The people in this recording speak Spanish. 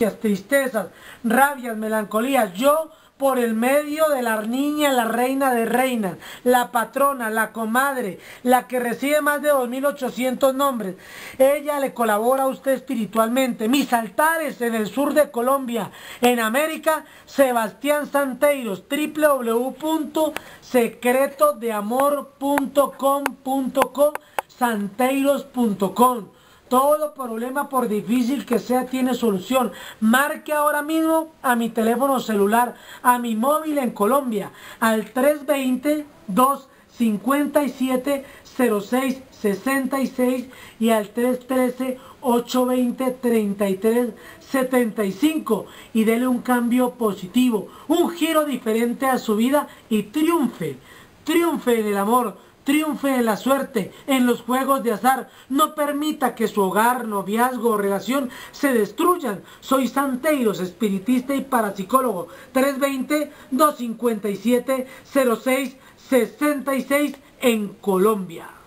tristezas, rabias, melancolías. Yo, por el medio de la niña, la reina de reinas, la patrona, la comadre, la que recibe más de 2.800 nombres, ella le colabora a usted espiritualmente. Mis altares en el sur de Colombia, en América, Sebastián Santeiros, www.secretodeamor.com.co, santeiros.com. Todo problema, por difícil que sea, tiene solución. Marque ahora mismo a mi teléfono celular, a mi móvil en Colombia, al 320-257-0666 y al 313-820-3375 y dele un cambio positivo, un giro diferente a su vida y triunfe. Triunfe en el amor. Triunfe en la suerte, en los juegos de azar. No permita que su hogar, noviazgo o relación se destruyan. Soy Santeiros, espiritista y parapsicólogo. 320-257-0666 en Colombia.